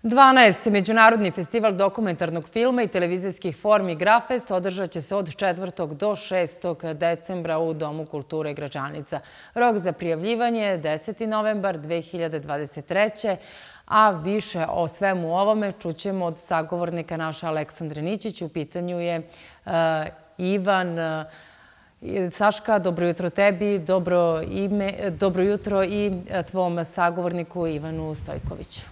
12. Međunarodni festival dokumentarnog filma i televizijskih formi Grafest održat će se od 4. do 6. decembra u Domu kulture Gračanica. Rok za prijavljivanje je 10. novembar 2023. A više o svemu ovome čućemo od sagovornika naša Aleksandre Nićić. U pitanju je Ivan. Saška, dobro jutro tebi, dobro jutro i tvom sagovorniku Ivanu Stojkoviću.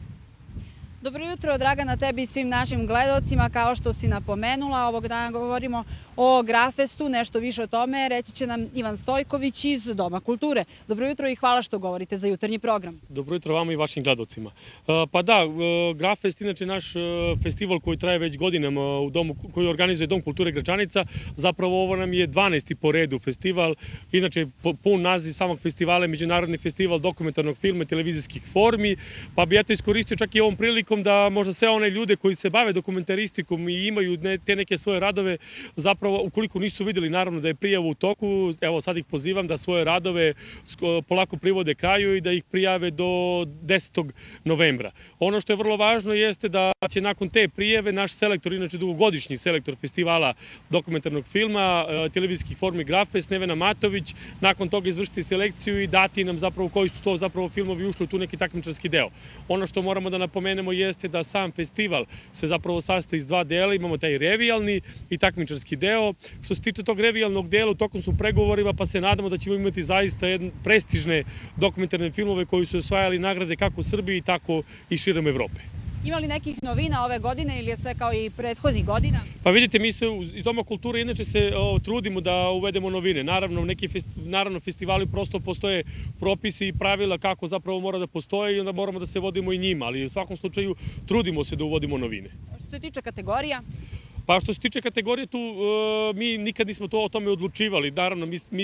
Dobro jutro, Dragana, tebi i svim našim gledalcima. Kao što si napomenula, ovog dana govorimo o Grafestu, nešto više o tome reći će nam Ivan Stojković iz Doma kulture. Dobro jutro i hvala što govorite za jutarnji program. Dobro jutro vama i vašim gledalcima. Pa da, Grafest, inače naš festival koji traje već godinama, koji organizuje Dom kulture Gračanica, zapravo ovo nam je 12. po redu festival. Inače, pun naziv samog festivala je Međunarodni festival dokumentarnog filma i televizijskih formi, pa bi eto iskoristio čak i ovom prilikom da možda sve one ljude koji se bave dokumentaristikom i imaju te neke svoje radove, zapravo ukoliko nisu vidjeli, naravno da je prijava u toku, evo sad ih pozivam da svoje radove polako privode kraju i da ih prijave do 10. novembra. Ono što je vrlo važno jeste da će nakon te prijave naš selektor, inače dugogodišnji selektor festivala dokumentarnog filma, televizijskih formi Grafest, Nevena Matović, nakon toga izvršiti selekciju i dati nam zapravo koji su to zapravo filmovi ušli u tu neki takmičarski deo. Ono što moramo da napomenemo jeste da sam festival se zapravo sastoji iz dva dela, imamo taj revijalni i takmičarski deo. Što se tiče tog revijalnog dela, u tokom su pregovorima, pa se nadamo da ćemo imati zaista prestižne dokumentarne filmove koji su osvajali nagrade kako u Srbiji, tako i širom Evrope. Ima li nekih novina ove godine ili je sve kao i prethodnih godina? Pa vidite, mi se iz Doma kulture inače se trudimo da uvedemo novine. Naravno, festivali prosto postoje propisi i pravila kako zapravo mora da postoje i onda moramo da se vodimo i njima, ali u svakom slučaju trudimo se da uvodimo novine. Što se tiče kategorija? Pa što se tiče kategorije, tu mi nikad nismo o tome odlučivali. Naravno, mi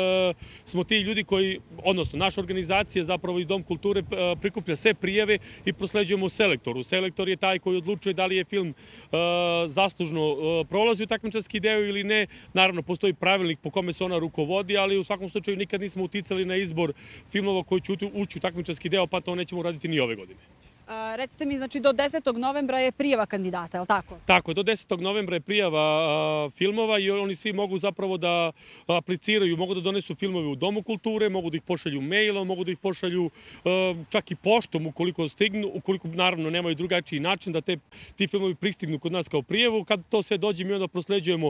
smo ti ljudi koji, odnosno naša organizacija zapravo i Dom kulture prikuplja sve prijave i prosleđujemo selektoru. Selektor je taj koji odlučuje da li je film zaslužno prolazi u takmičarski deo ili ne. Naravno, postoji pravilnik po kome se ona rukovodi, ali u svakom slučaju nikad nismo uticali na izbor filmova koji će ući u takmičarski deo, pa to nećemo raditi ni ove godine. Recite mi, znači do 10. novembra je prijava kandidata, je li tako? Tako, do 10. novembra je prijava filmova i oni svi mogu zapravo da apliciraju, mogu da donesu filmove u Domu kulture, mogu da ih pošalju mailom, mogu da ih pošalju čak i poštom ukoliko stignu, ukoliko naravno nemaju drugačiji način da ti filmovi pristignu kod nas kao prijavu. Kad to sve dođe, mi onda prosleđujemo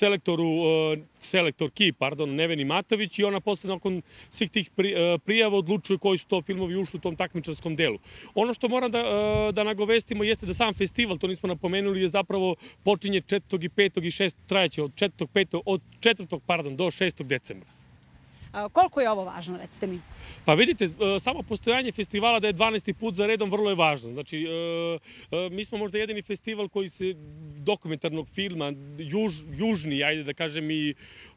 selektorki, Neveni Matović i ona posle nakon svih tih prijava odlučuje koji su to filmovi ušli u tom takmičarskom delu. Ono što moram da nagovestimo jeste da sam festival, to nismo napomenuli, je zapravo počinje 4. i 5. i 6. trajeće od 4. do 6. decembra. Koliko je ovo važno, recite mi? Pa vidite, samo postojanje festivala da je 12. put za redom vrlo je važno. Znači, mi smo možda jedini festival koji se dokumentarnog filma, južni, ajde da kažem, i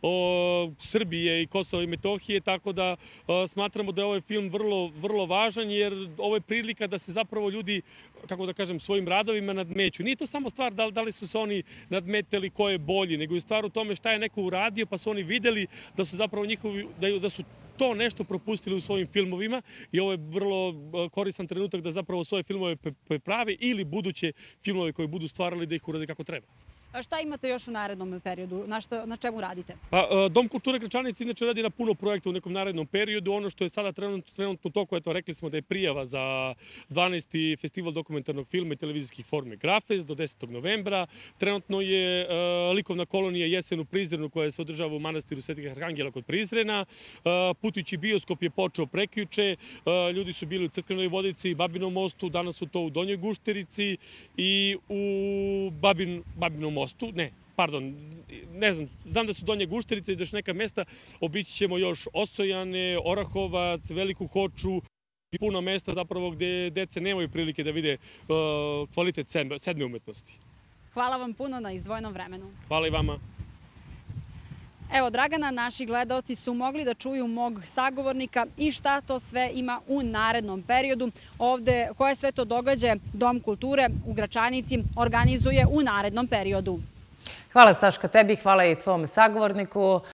Srbije i Kosova i Metohije, tako da smatramo da je ovaj film vrlo važan, jer ovo je prilika da se zapravo ljudi, kako da kažem, svojim radovima nadmeću. Nije to samo stvar da li su se oni nadmetali ko je bolji, nego je stvar u tome šta je neko uradio, pa su oni videli da su zapravo njihovi, da su to nešto propustili u svojim filmovima i ovo je vrlo koristan trenutak da zapravo svoje filmove preprave ili buduće filmove koje budu stvarali da ih urade kako treba. A šta imate još u narednom periodu? Na čemu radite? Pa, Dom kulture Gračanica inače radi na puno projekta u nekom narednom periodu. Ono što je sada trenutno toku, eto, rekli smo da je prijava za 12. festival dokumentarnog filma i televizijskih formi Grafest do 10. novembra. Trenutno je likovna kolonija Jesen u Prizrenu koja se održava u manastiru Svetih Arhangela kod Prizrena. Putujući bioskop je počeo prekjuče. Ljudi su bili u Crkvenoj Vodici i Babinom mostu. Danas su to u Donjoj Gušterici i u Babinom mostu. Ne znam da su Donje Gušterice i još neka mesta, obići ćemo još Osojane, Orahovac, Veliku Hoču i puno mesta zapravo gde dece nemaju prilike da vide kvalitet sedme umetnosti. Hvala vam puno na izdvojenom vremenu. Hvala i vama. Evo, Dragana, naši gledaoci su mogli da čuju mog sagovornika i šta to sve ima u narednom periodu. Ovde, koje sve to događaje Dom kulture u Gračanici organizuje u narednom periodu. Hvala Saška tebi, hvala i tvom sagovorniku.